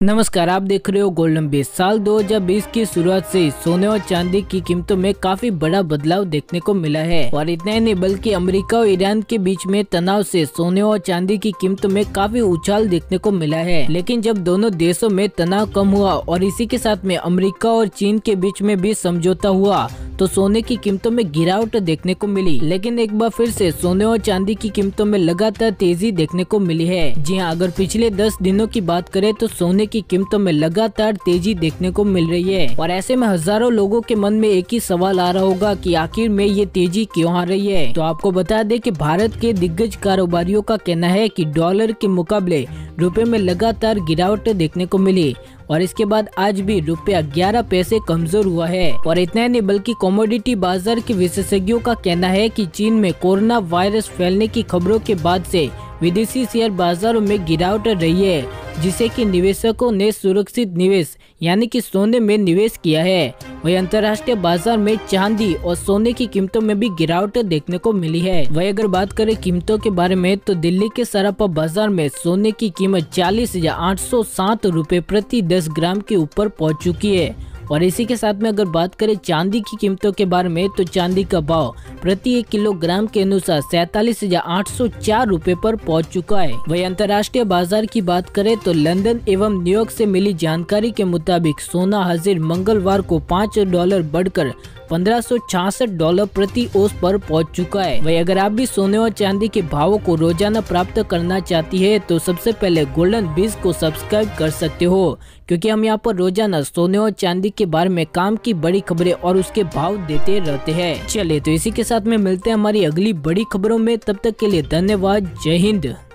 नमस्कार, आप देख रहे हो गोल्डन बेस। साल 2020 की शुरुआत से सोने और चांदी की कीमतों में काफी बड़ा बदलाव देखने को मिला है। और इतना ही नहीं बल्कि अमेरिका और ईरान के बीच में तनाव से सोने और चांदी की कीमतों में काफी उछाल देखने को मिला है। लेकिन जब दोनों देशों में तनाव कम हुआ और इसी के साथ में अमेरिका और चीन के बीच में भी समझौता हुआ तो सोने की कीमतों में गिरावट देखने को मिली। लेकिन एक बार फिर से सोने और चांदी की कीमतों में लगातार तेजी देखने को मिली है। जी हाँ, अगर पिछले 10 दिनों की बात करें तो सोने की कीमतों में लगातार तेजी देखने को मिल रही है। और ऐसे में हजारों लोगों के मन में एक ही सवाल आ रहा होगा कि आखिर में ये तेजी क्यों आ रही है। तो आपको बता दें कि भारत के दिग्गज कारोबारियों का कहना है कि डॉलर के मुकाबले रुपए में लगातार गिरावट देखने को मिली और इसके बाद आज भी रुपया 11 पैसे कमजोर हुआ है। और इतना ही नहीं बल्कि कमोडिटी बाजार के विशेषज्ञों का कहना है कि चीन में कोरोना वायरस फैलने की खबरों के बाद से विदेशी शेयर बाजारों में गिरावट रही है, जिसे कि निवेशकों ने सुरक्षित निवेश यानी कि सोने में निवेश किया है। वही अंतर्राष्ट्रीय बाजार में चांदी और सोने की कीमतों में भी गिरावट देखने को मिली है। वही अगर बात करें कीमतों के बारे में तो दिल्ली के सराफा बाजार में सोने की कीमत 40,807 रुपए प्रति 10 ग्राम के ऊपर पहुंच चुकी है। और इसी के साथ में अगर बात करें चांदी की कीमतों के बारे में तो चांदी का भाव प्रति 1 किलोग्राम के अनुसार 47,804 रुपए पर पहुंच चुका है। वही अंतर्राष्ट्रीय बाजार की बात करें तो लंदन एवं न्यूयॉर्क से मिली जानकारी के मुताबिक सोना हाजिर मंगलवार को $5 बढ़कर $1566 प्रति औंस पर पहुंच चुका है। वही अगर आप भी सोने और चांदी के भावों को रोजाना प्राप्त करना चाहती है तो सबसे पहले गोल्डन बीज को सब्सक्राइब कर सकते हो, क्योंकि हम यहाँ पर रोजाना सोने और चांदी के बारे में काम की बड़ी खबरें और उसके भाव देते रहते हैं। चलिए तो इसी के साथ में मिलते हैं हमारी अगली बड़ी खबरों में। तब तक के लिए धन्यवाद। जय हिंद।